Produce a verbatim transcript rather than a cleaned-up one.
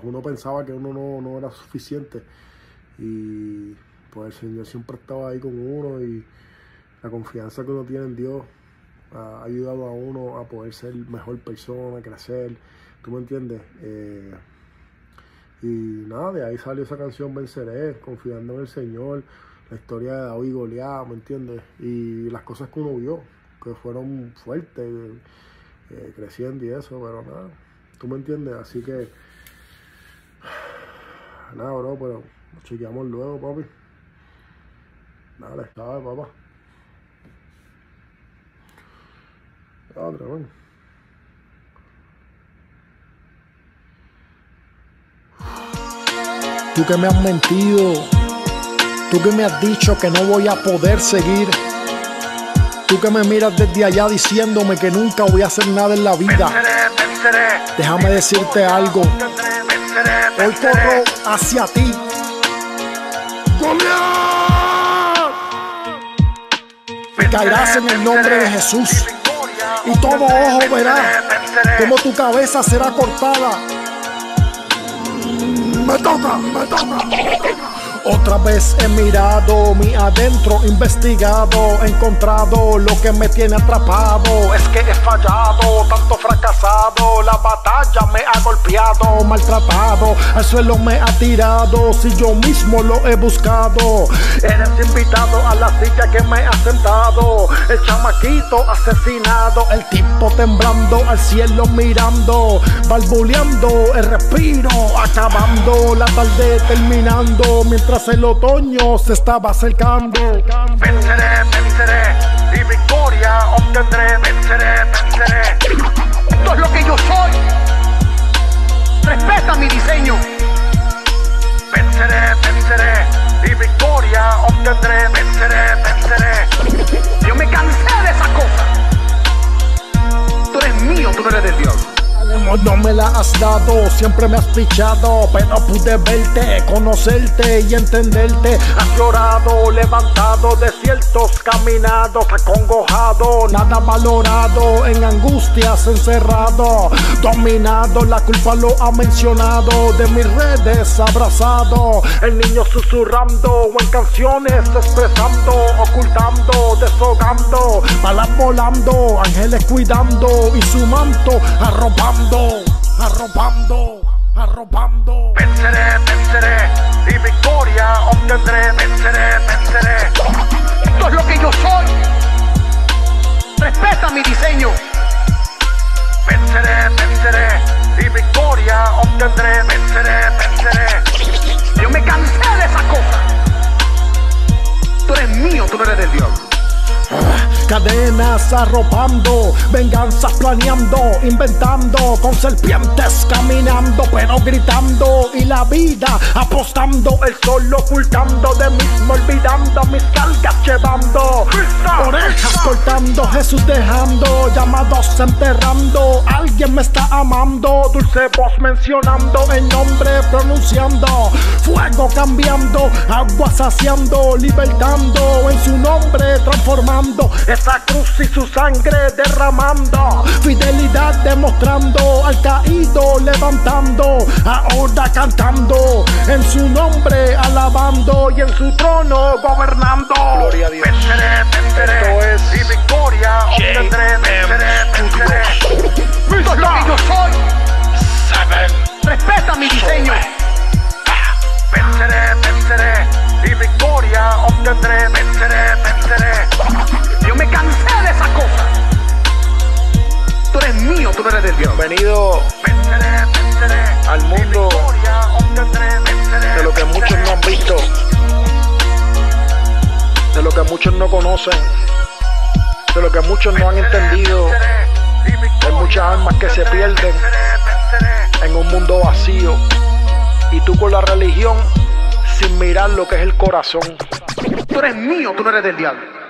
uno pensaba que uno no, no era suficiente. Y pues el Señor siempre estaba ahí con uno, y la confianza que uno tiene en Dios ha ayudado a uno a poder ser mejor persona, crecer, ¿tú me entiendes? Eh, y nada, de ahí salió esa canción Venceré, confiando en el Señor, la historia de David y Goliat, ¿me entiendes? Y las cosas que uno vio, que fueron fuertes, eh, creciendo y eso, pero nada, ¿tú me entiendes? Así que, nada, bro, pero nos chequeamos luego, papi. Dale, estaba, papá. Otra, man. Tú que me has mentido, tú que me has dicho que no voy a poder seguir, tú que me miras desde allá diciéndome que nunca voy a hacer nada en la vida. Déjame decirte algo, hoy corro hacia ti. Caerás en el nombre de Jesús, y todo ojo verá cómo tu cabeza será cortada. Me toca, me toca, me toca. Otra vez he mirado mi adentro, investigado, encontrado lo que me tiene atrapado. Es que he fallado, tanto fracasado, la batalla me ha golpeado, maltratado, al suelo me ha tirado, si yo mismo lo he buscado. Eres invitado a la silla que me ha sentado, el chamaquito asesinado, el tipo temblando, al cielo mirando, balbuleando el respiro, acabando la tarde terminando, mientras el otoño se estaba acercando. Venceré, venceré, y victoria obtendré. Venceré, venceré. Esto es lo que yo soy. Respeta mi diseño. Venceré, venceré, y victoria obtendré. Venceré, venceré. Yo me cansé de esas cosas. Tú eres mío, tú no eres de Dios. No me la has dado, siempre me has pichado, pero pude verte, conocerte y entenderte. Has llorado, levantado, desiertos caminados, acongojado, nada valorado, en angustias encerrado, dominado, la culpa lo ha mencionado, de mis redes abrazado, el niño susurrando, o en canciones expresando, ocultando, deshogando, balas volando, ángeles cuidando, y su manto arropando. Arropando, arropando. Venceré, venceré, y victoria obtendré. Venceré, venceré. Esto es lo que yo soy. Respeta mi diseño. Venceré, venceré, y victoria obtendré. Venceré, venceré. Yo me cansé de esas cosas. Tú eres mío, tú no eres del Dios. Cadenas arropando, venganzas planeando, inventando, con serpientes caminando, pero gritando, y la vida apostando, el sol ocultando, de mismo olvidando, mis cargas llevando, orejas cortando, Jesús dejando, llamados enterrando, alguien me está amando, dulce voz mencionando, el nombre pronunciando, fuego cambiando, agua saciando, libertando, en su nombre transformando, esa cruz y su sangre derramando, fidelidad demostrando, al caído levantando, ahora cantando, en su nombre alabando, y en su trono gobernando. Gloria a Dios. Venceré, venceré, esto es, y victoria obtendré. Venceré, venceré. Esto es lo que yo soy. Respeta mi diseño. Venceré, venceré, y victoria obtendré. Venceré, venceré. Yo me cansé de esas cosas. Tú eres mío, tú no eres de Dios. Bienvenido Venceré, venceré, al mundo y victoria obtendré. Venceré, de lo que muchos no han visto, de lo que muchos no conocen, de lo que muchos no han entendido. Hay muchas almas que se pierden en un mundo vacío, y tú con la religión sin mirar lo que es el corazón. Tú eres mío, tú no eres del diablo.